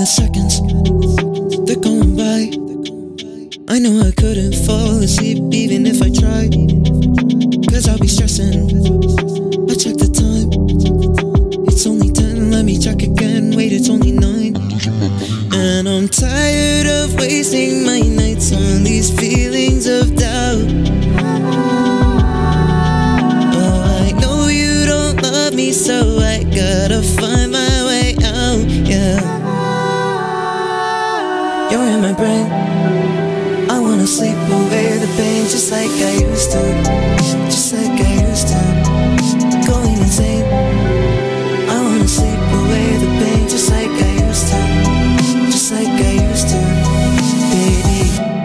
the seconds, they're going by. I know I couldn't fall asleep even if I tried, 'cause I'll be stressing. I check the time, it's only 10, let me check again, wait, it's only 9. And I'm tired of wasting my nights on these feelings of doubt. Oh, I know you don't love me, so I gotta find my way out, yeah. You're in my brain, I wanna sleep away the pain just like I used to, just like I used to, going insane. I wanna sleep away the pain just like I used to, just like I used to, baby.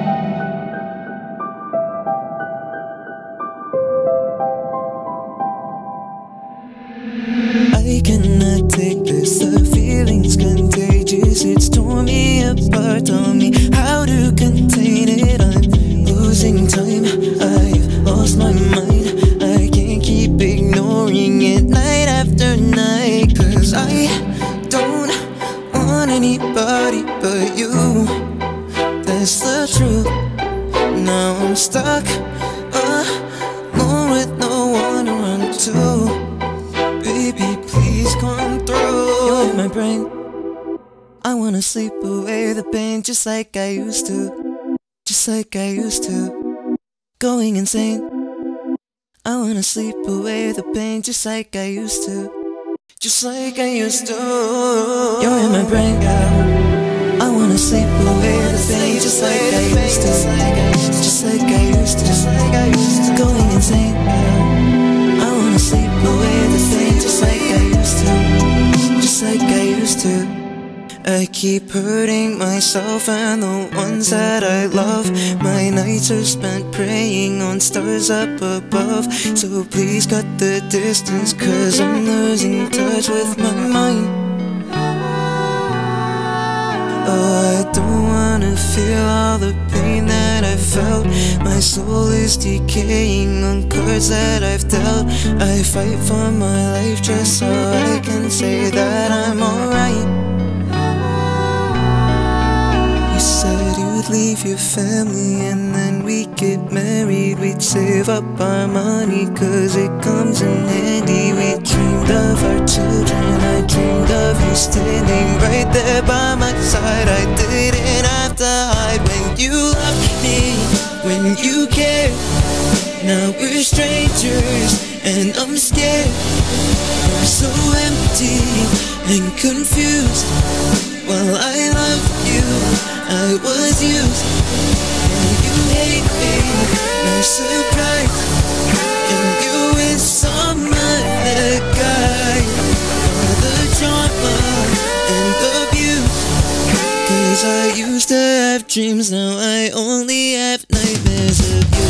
I cannot take this, the feeling's contagious. It's torn me apart, tell me how to contain it. I'm losing time, I've lost my mind. I can't keep ignoring it night after night, 'cause I don't want anybody but you. That's the truth. Now I'm stuck alone with no one to run to. Baby, please come through. You're in my brain, I wanna sleep away the pain just like I used to, just like I used to, going insane. I wanna sleep away the pain just like I used to, just like I used to. You're in my brain, I wanna sleep away the pain just like I used to, just like I used to, just like I used to, going insane. I wanna sleep away the pain just like I used to, just like I used to. I keep hurting myself and the ones that I love. My nights are spent praying on stars up above. So please cut the distance, 'cause I'm losing touch with my mind. Oh, I don't wanna feel all the pain that I felt. My soul is decaying on cards that I've dealt. I fight for my life just so I can say that I'm alright. You said you'd leave your family and then we'd get married. We'd save up our money 'cause it comes in handy. We dreamed of our children, I dreamed of you standing right there by my side. I didn't have to hide when you loved me, when you cared. Now we're strangers and I'm scared. I'm so empty and confused. While I loved you, I was used. And you hate me, no surprise. And you with some other guy. All the drama and abuse, 'cause I used to have dreams, now I only have nightmares of you.